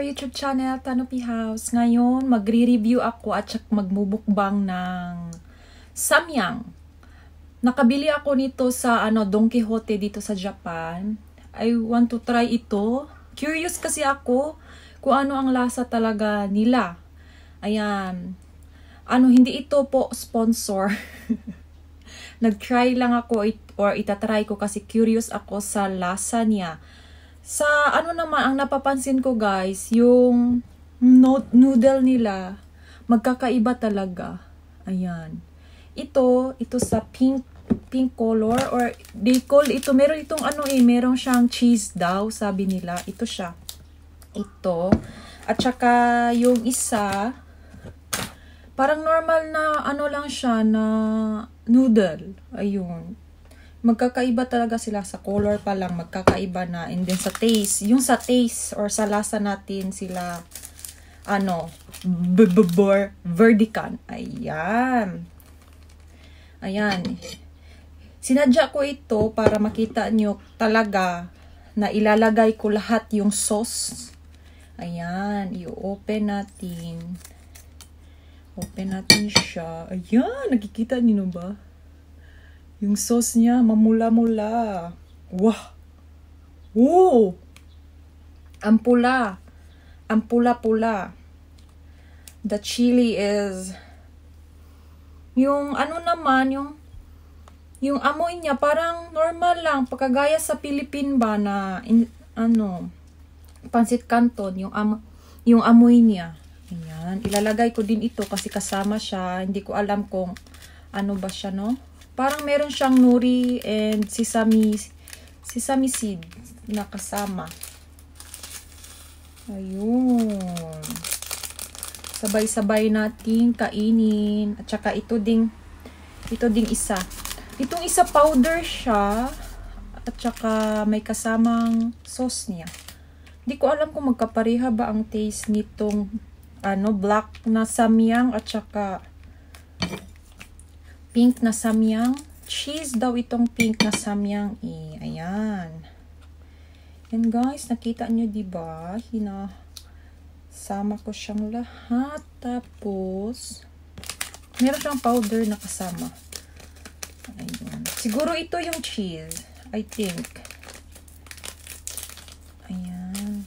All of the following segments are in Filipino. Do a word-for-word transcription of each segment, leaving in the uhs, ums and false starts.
our YouTube channel, Tanopi House. Ngayon, magre-review ako at saka magmumukbang ng samyang. Nakabili ako nito sa ano, Don Quijote dito sa Japan. I want to try ito. Curious kasi ako kung ano ang lasa talaga nila. Ayan. Ano, hindi ito po sponsor. Nag-try lang ako it, or itatry ko kasi curious ako sa lasa niya. Sa ano naman, ang napapansin ko guys, yung no noodle nila, magkakaiba talaga. Ayan. Ito, ito sa pink, pink color, or they call ito, meron itong ano eh, meron siyang cheese daw, sabi nila. Ito siya. Ito. At saka yung isa, parang normal na ano lang siya na noodle. Ayun. Magkakaiba talaga sila sa color pa lang, magkakaiba na. And then sa taste, yung sa taste or sa lasa natin sila, ano, b-b-bor, verdican. Ayan. Ayan. Sinadya ko ito para makita nyo talaga na ilalagay ko lahat yung sauce. Ayan. I-open natin. Open natin siya. Ayan. Nakikita nyo ba? Yung sauce niya, mamula-mula. Wow! Wow! Ang pula. Ang pula-pula. The chili is... Yung ano naman, yung... Yung amoy niya, parang normal lang. Pagkagaya sa Philippine ba na... In, ano... Pansit Canton, yung, am, yung amoy niya. Ayan. Ilalagay ko din ito kasi kasama siya. Hindi ko alam kung ano ba siya, no? Parang meron siyang nori and sesame, sesame seed na kasama. Ayun. Sabay-sabay natin kainin. At saka ito ding, ito ding isa. Itong isa powder siya. At saka may kasamang sauce niya. Hindi ko alam kung magkapareha ba ang taste nitong ano, black na samyang at saka pink na samyang. Cheese daw itong pink na samyang eh. Ayan. Yan guys, nakita nyo diba? Hinasama ko siyang lahat. Tapos, meron siyang powder na kasama. Ayun. Siguro ito yung cheese. I think. Ayan.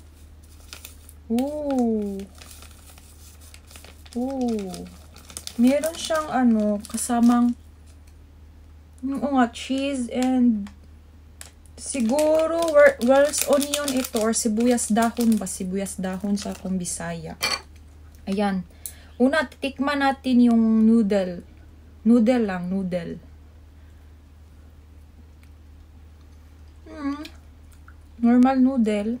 Ooh. Ooh. Meron siyang ano, kasamang yung nga, cheese and siguro wells onion ito or sibuyas dahon ba? Sibuyas dahon sa akong Bisaya. Ayan. Una, titikman natin yung noodle. Noodle lang, noodle. Hmm. Normal noodle.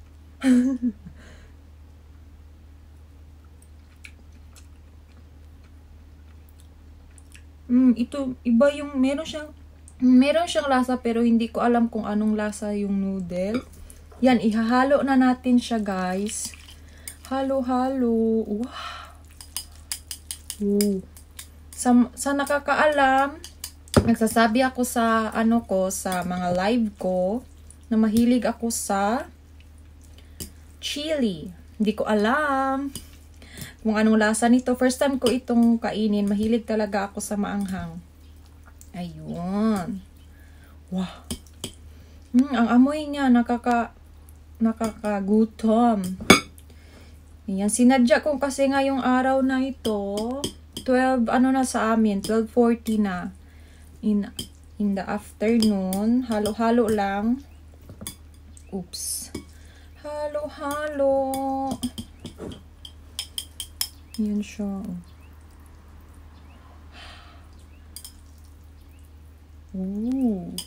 Mm, ito, iba yung, meron siyang, meron siyang lasa pero hindi ko alam kung anong lasa yung noodle. Yan, ihahalo na natin siya guys. Halo-halo. Wow. Ooh. Sa, sa nakakaalam, nagsasabi ako sa, ano ko, sa mga live ko, na mahilig ako sa chili. Hindi ko alam kung anong lasa nito. First time ko itong kainin. Mahilig talaga ako sa maanghang. Ayun. Wow. Hmm, ang amoy niya, nakaka, nakakagutom. Ayan, sinadya ko kasi ngayong araw na ito, twelve, ano na sa amin, twelve forty na. In, in the afternoon, halo-halo lang. Oops. Halo-halo. Yan siya. Ooh.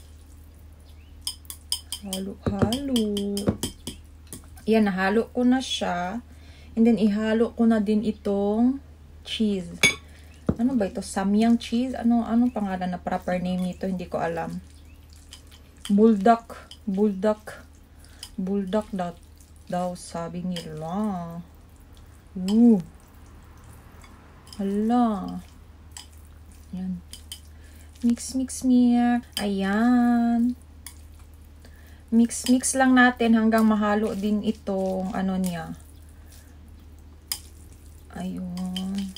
Halo-halo. Yan, nahalo ko na siya. And then, ihalo ko na din itong cheese. Ano ba ito? Samyang cheese? Ano, anong pangalan na proper name nito? Hindi ko alam. Bulldog. Bulldog. Bulldog daw, daw sabi nila. Ooh. Hala. Yan. Mix, mix, mix. Ayan. Mix-mix lang natin hanggang mahalo din itong ano niya. Ayun.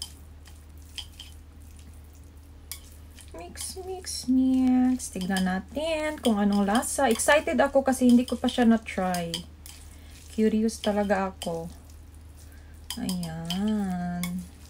Mix, mix, mix. Tignan natin kung anong lasa. Excited ako kasi hindi ko pa siya na-try. Curious talaga ako. Ayan.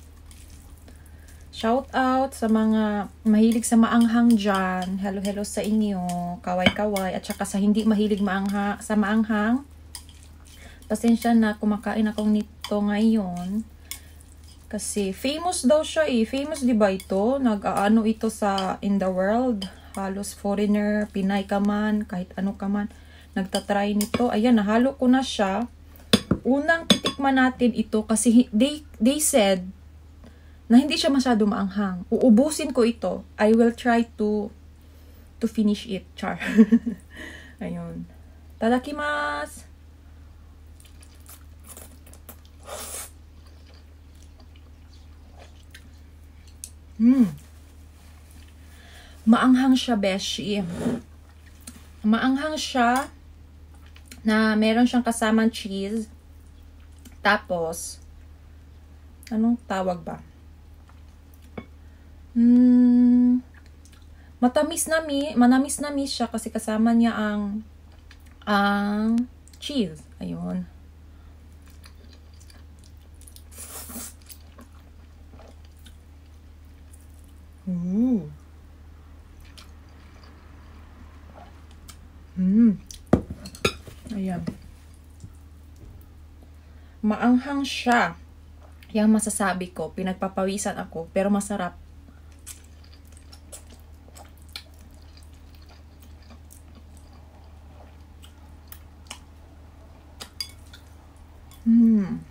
Shout out sa mga mahilig sa maanghang dyan. Hello, hello sa inyo. Kaway-kaway. At saka sa hindi mahilig maangha, sa maanghang. Pasensya na, kumakain ako nito ngayon. Kasi famous daw siya eh. Famous di ba ito? Nag-aano ito sa in the world. Halos foreigner, Pinay ka man, kahit ano ka man. Nagtatry nito. Ayan, nahalo ko na siya. Unang titikman natin ito kasi they, they said na hindi siya masyado maanghang. Uubusin ko ito. I will try to to finish it. Char. Ayun. Tadakimasu! Hmm. Maanghang siya, beshi. Maanghang siya na meron siyang kasamang cheese. Tapos, anong tawag ba? Hmm. Matamis na mi, manamis na mi siya kasi kasama niya ang ang cheese. Ayun. Mm. Mm. Ayan. Maanghang siya. Yang masasabi ko, pinagpapawisan ako, pero masarap. Mm.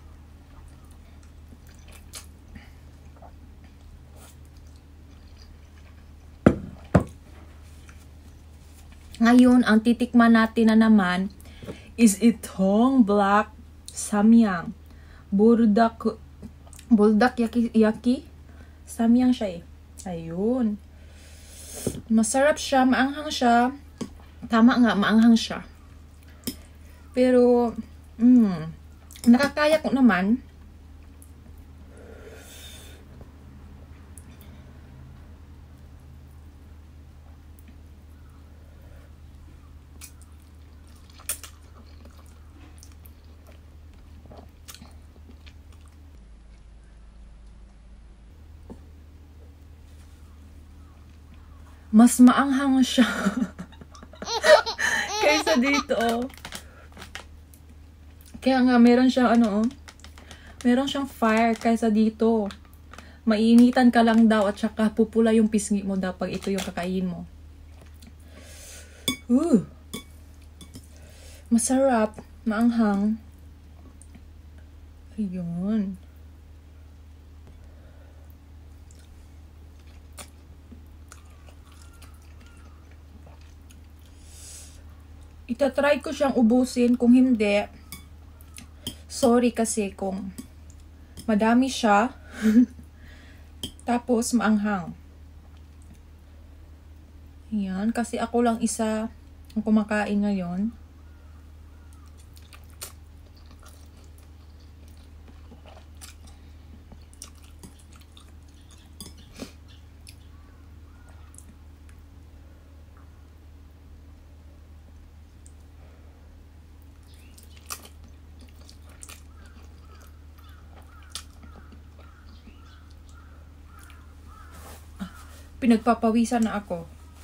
Ngayon, ang titikman natin na naman is itong black samyang. Buldak, buldak yaki, yaki. Samyang siya eh. Ayun. Masarap siya, maanghang siya. Tama nga, maanghang siya. Pero, mm, nakakaya ko naman. Mas maanghang siya kaysa dito. Kaya nga meron siyang ano, meron siyang fire kaysa dito. Mainitan ka lang daw at saka pupula yung pisngi mo daw pag ito yung kakain mo. Ooh. Masarap, maanghang. Ayun. Itatry ko siyang ubusin. Kung hindi, sorry kasi kung madami siya. Tapos maanghang. Ayan, kasi ako lang isa ang kumakain ngayon. Pinagpapawisan na ako.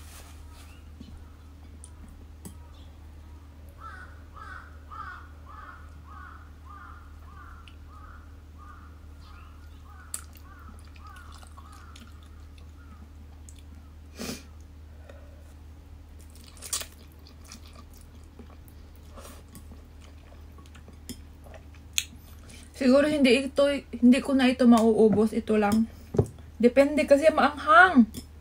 Siguro hindi ito, hindi ko na ito mauubos. Ito lang. Depende kasi maanghang.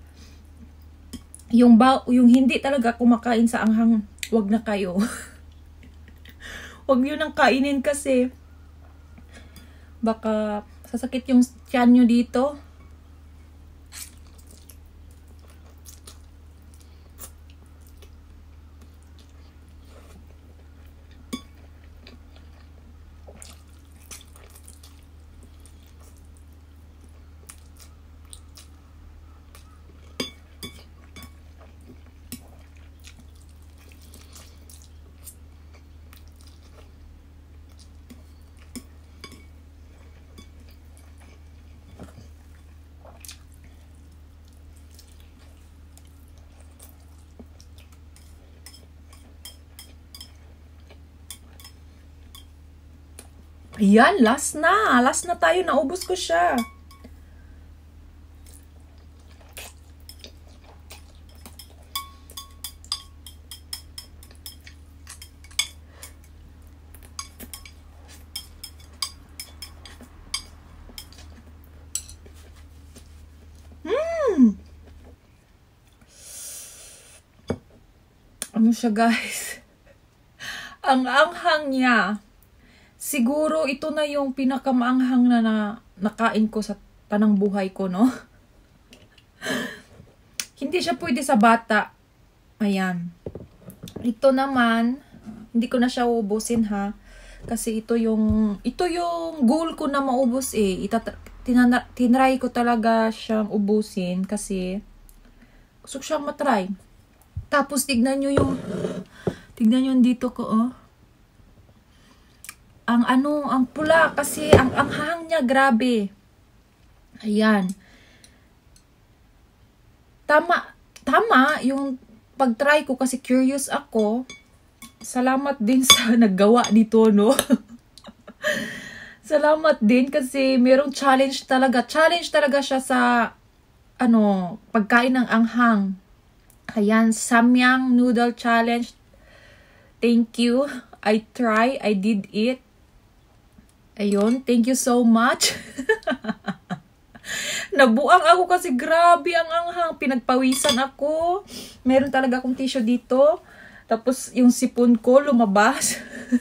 Yung ba, yung hindi talaga kumakain sa anghang, wag na kayo. Wag yun ang kainin kasi baka sasakit yung tiyan nyo dito. Ayan, last na. Last na tayo. Naubos ko siya. Hmm. Ano siya, guys? Ang anghang niya. Siguro ito na yung pinakamaanghang na, na nakain ko sa tanang buhay ko, no? Hindi siya pwede sa bata. Ayan. Ito naman, hindi ko na siya uubusin, ha? Kasi ito yung, ito yung goal ko na maubos, eh. Itata tinana tinry ko talaga siyang ubusin kasi gusto ko siyang matry. Tapos, tignan nyo yung, tignan nyo dito ko, oh. Ang ano, ang pula kasi ang anghang niya, grabe. Ayan. Tama, tama yung pag-try ko kasi curious ako. Salamat din sa naggawa dito, no? Salamat din kasi merong challenge talaga. Challenge talaga siya sa ano, pagkain ng anghang. Ayan, Samyang Noodle Challenge. Thank you. I try, I did it. Ayun, thank you so much. Nabuang ako kasi grabe ang anghang. Pinagpawisan ako. Meron talaga akong tissue dito. Tapos yung sipon ko lumabas.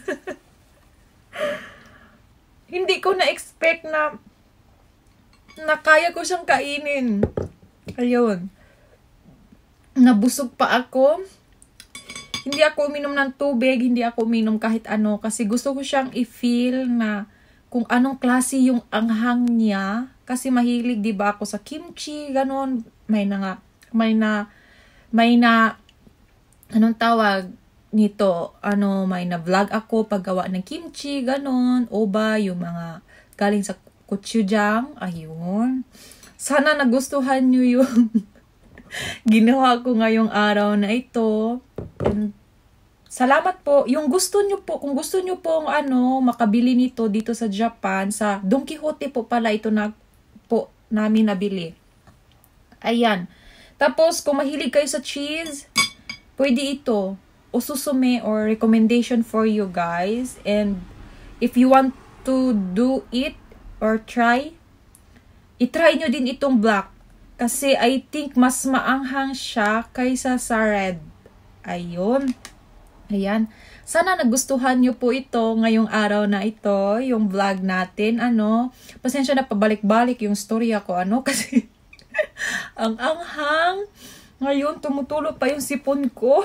Hindi ko na-expect na na kaya ko siyang kainin. Ayun. Nabusog pa ako. Hindi ako uminom ng tubig. Hindi ako uminom kahit ano. Kasi gusto ko siyang i-feel na kung anong klase yung anghang niya. Kasi mahilig, di ba, ako sa kimchi, ganon. May na nga, may na, may na, anong tawag nito? Ano, may na vlog ako paggawa ng kimchi, ganon. O ba, yung mga galing sa gochujang. Ayun. Sana nagustuhan nyo yung ginawa ko ngayong araw na ito. And salamat po. Yung gusto nyo po, kung gusto nyo pong ano, makabili nito dito sa Japan, sa Don Quijote po pala ito na po namin nabili. Ayan. Tapos, kung mahilig kayo sa cheese, pwede ito. O susume or recommendation for you guys. And if you want to do it or try, itry nyo din itong black. Kasi I think mas maanghang siya kaysa sa red. Ayun. Ayan. Sana nagustuhan nyo po ito ngayong araw na ito, yung vlog natin. Ano, pasensya na pabalik-balik yung story ako, ano, kasi ang anghang. Ngayon, tumutulo pa yung sipon ko.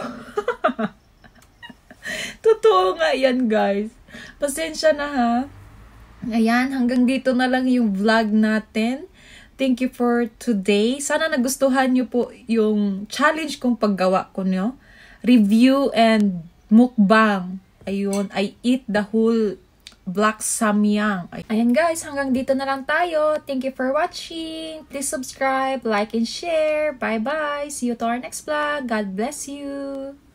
Totoo nga yan, guys. Pasensya na, ha. Ayan, hanggang dito na lang yung vlog natin. Thank you for today. Sana nagustuhan nyo po yung challenge kong paggawa ko, no? Review and mukbang. Ayun, I eat the whole black samyang. Ayan guys, hanggang dito na lang tayo. Thank you for watching. Please subscribe, like, and share. Bye-bye. See you to our next vlog. God bless you.